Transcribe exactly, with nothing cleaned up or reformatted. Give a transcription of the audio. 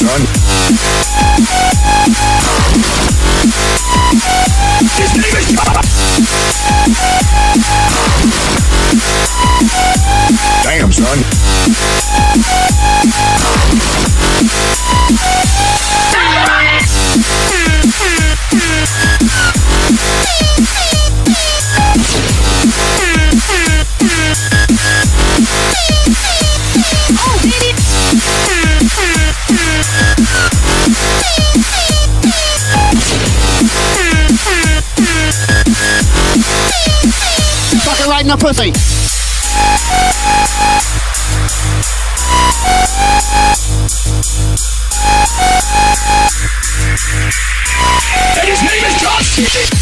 son. His name is John. Damn, son. Fucking right in the pussy. And his name is John.